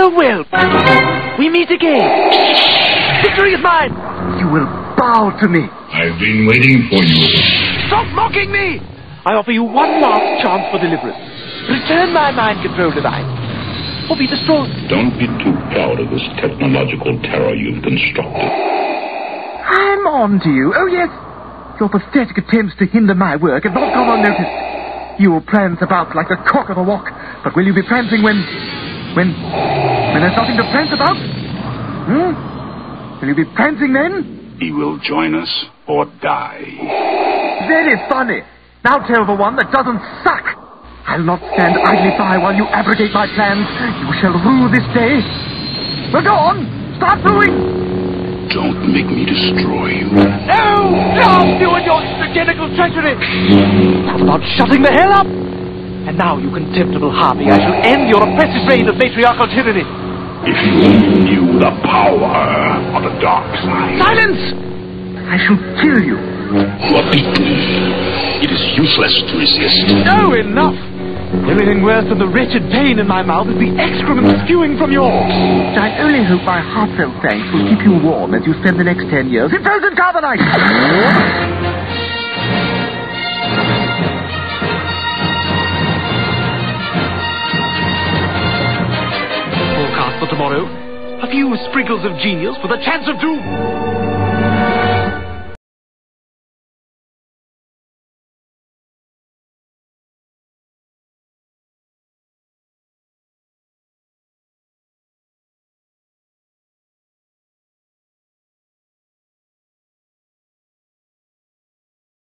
Farewell. We meet again. Victory is mine. You will bow to me. I've been waiting for you. Stop mocking me! I offer you one last chance for deliverance. Return my mind-control device, or be destroyed. Don't be too proud of this technological terror you've constructed. I'm on to you. Oh, yes. Your pathetic attempts to hinder my work have not gone unnoticed. You will prance about like the cock of a walk, but will you be prancing when there's nothing to prance about? Will you be prancing then? He will join us or die. Very funny. Now tell the one that doesn't suck. I'll not stand idly by while you abrogate my plans. You shall rue this day. Well, go on. Start ruling. Don't make me destroy you. No! Stop you and your extragenical treachery! How about shutting the hell up? And now, you contemptible harpy, I shall end your oppressive reign of matriarchal tyranny. If you only knew the power of the dark side. Silence! I shall kill you. You are beaten. It is useless to resist. No, enough! The only thing worse than the wretched pain in my mouth is the excrement spewing from yours. I only hope my heartfelt thanks will keep you warm as you spend the next 10 years in frozen carbonite. Forecast for tomorrow. A few sprinkles of genius for the chance of doom.